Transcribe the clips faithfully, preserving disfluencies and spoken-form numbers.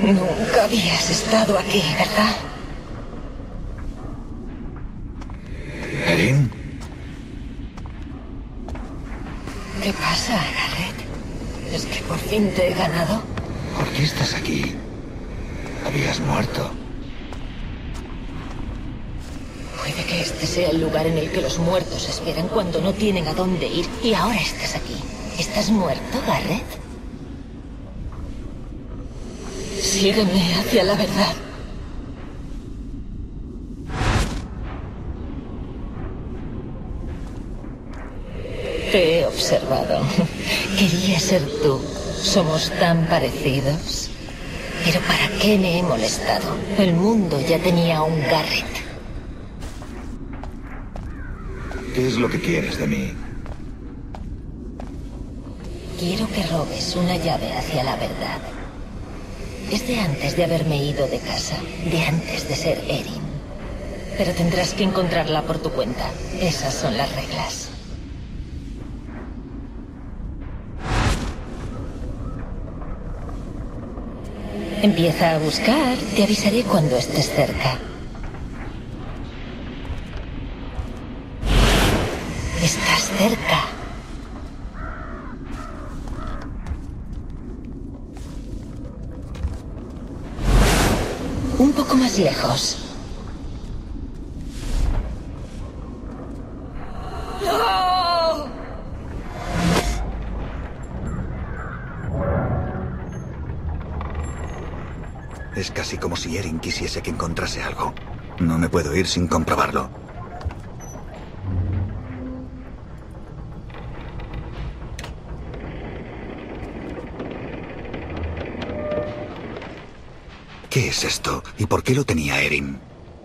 Nunca habías estado aquí, ¿verdad? ¿Erin? ¿Qué pasa, Garrett? ¿Es que por fin te he ganado? ¿Por qué estás aquí? Habías muerto. Puede que este sea el lugar en el que los muertos esperan cuando no tienen a dónde ir. Y ahora estás aquí. ¿Estás muerto, Garrett? Sígueme hacia la verdad. Te he observado. Quería ser tú. Somos tan parecidos. Pero ¿para qué me he molestado? El mundo ya tenía un Garrett. ¿Qué es lo que quieres de mí? Quiero que robes una llave hacia la verdad. Es de antes de haberme ido de casa, de antes de ser Erin. Pero tendrás que encontrarla por tu cuenta. Esas son las reglas. Empieza a buscar. Te avisaré cuando estés cerca. Estás cerca. Un poco más lejos. ¡No! Es casi como si Erin quisiese que encontrase algo. No me puedo ir sin comprobarlo. ¿Qué es esto? ¿Y por qué lo tenía Erin?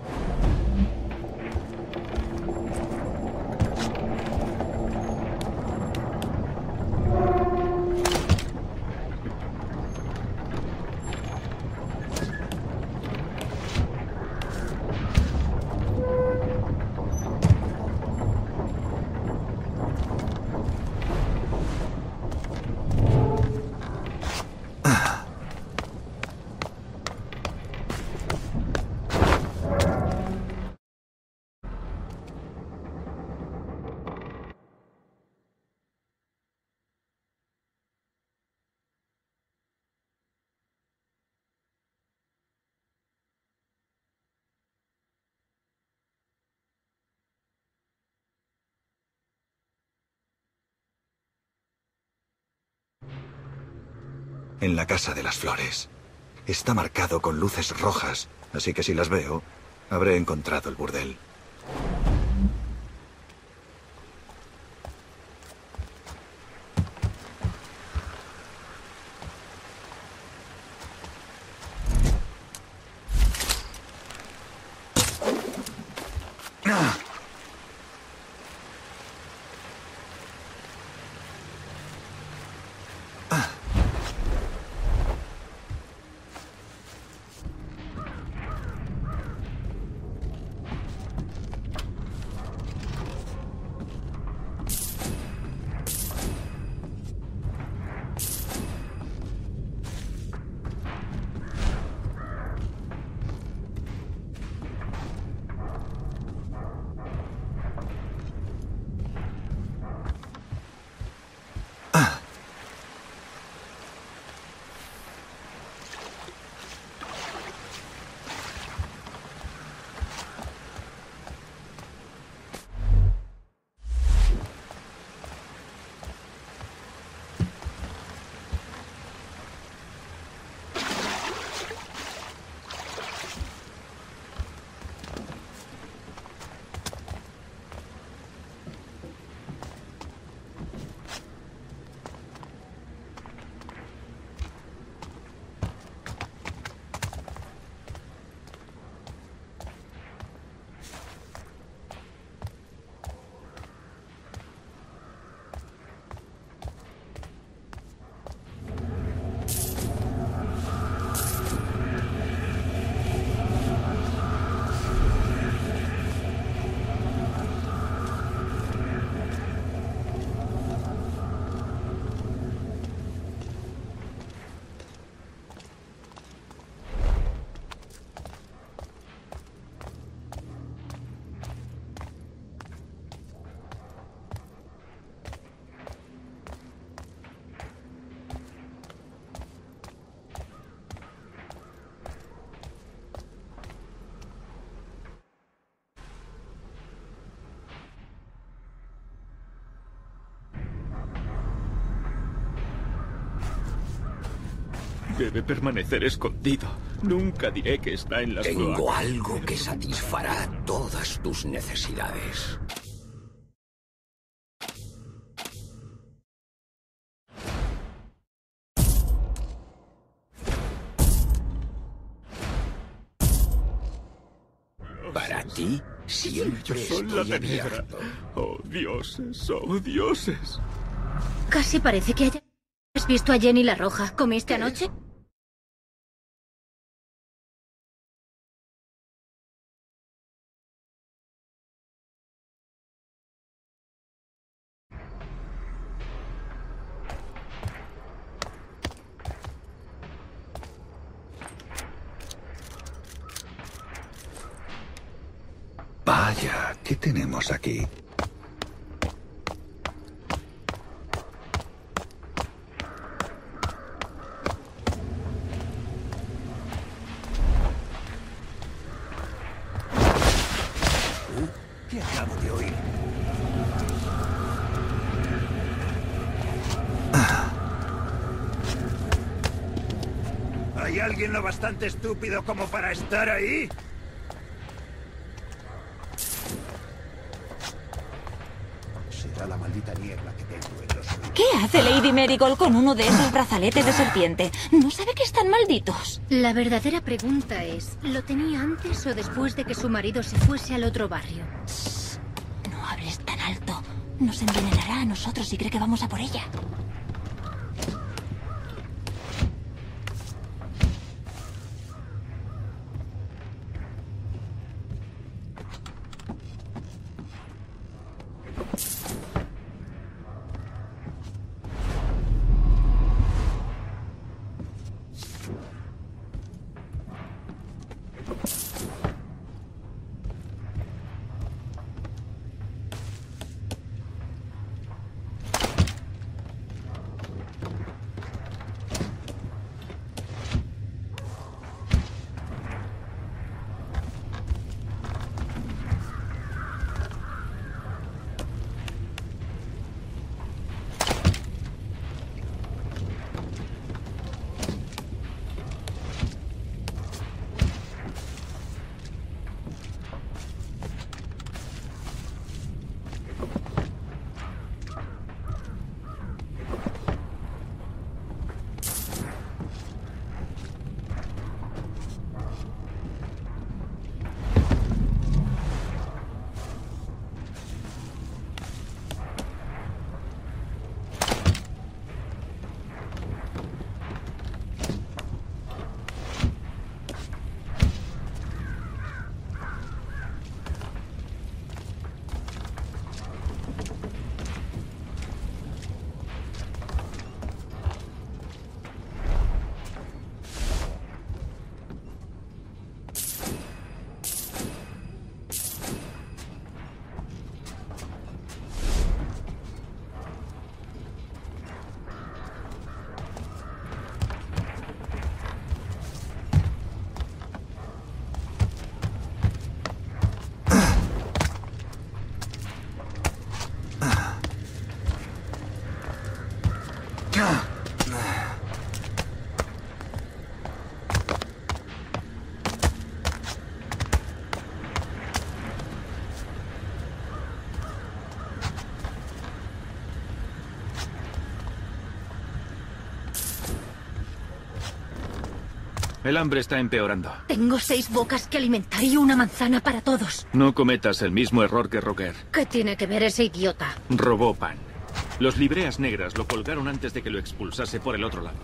En la Casa de las Flores. Está marcado con luces rojas, así que si las veo, habré encontrado el burdel. Debe permanecer escondido. Nunca diré que está en las Tengo cloacas. algo que satisfará todas tus necesidades. Para ti, siempre Ellos son estoy la negra. abierto. Oh, dioses, oh, dioses. Casi parece que hayas visto a Jenny la Roja. ¿Comiste anoche? Vaya, ¿qué tenemos aquí? ¿Qué acabo de oír? ¿Hay alguien lo bastante estúpido como para estar ahí? Será la maldita niebla que tengo en los oídos. ¿Qué hace Lady Marigold con uno de esos brazaletes de serpiente? ¿No sabe que están malditos? La verdadera pregunta es, ¿lo tenía antes o después de que su marido se fuese al otro barrio? No hables tan alto. Nos envenenará a nosotros si cree que vamos a por ella. El hambre está empeorando. Tengo seis bocas que alimentar y una manzana para todos. No cometas el mismo error que Roger. ¿Qué tiene que ver ese idiota? Robó pan. Los libreas negras lo colgaron antes de que lo expulsase por el otro lado.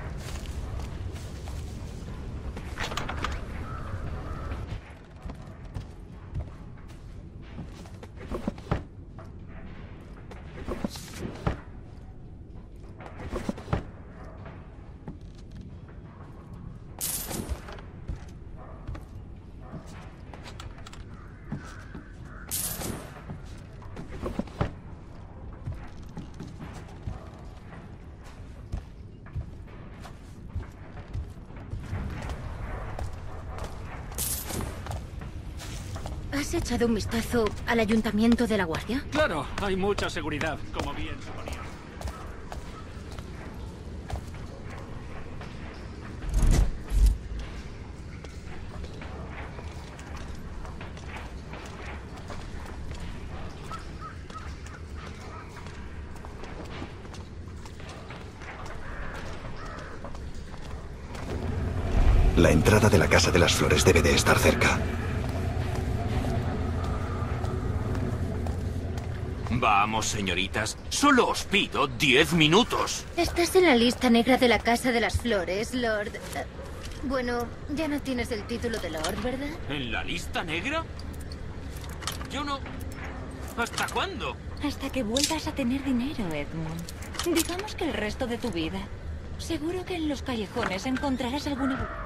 ¿Has echado un vistazo al ayuntamiento de La Guardia? Claro, hay mucha seguridad, como bien suponía. La entrada de la Casa de las Flores debe de estar cerca. Vamos, señoritas. Solo os pido diez minutos. Estás en la lista negra de la Casa de las Flores, Lord. Eh, bueno, ya no tienes el título de Lord, ¿verdad? ¿En la lista negra? Yo no... ¿Hasta cuándo? Hasta que vuelvas a tener dinero, Edmund. Digamos que el resto de tu vida. Seguro que en los callejones encontrarás alguna...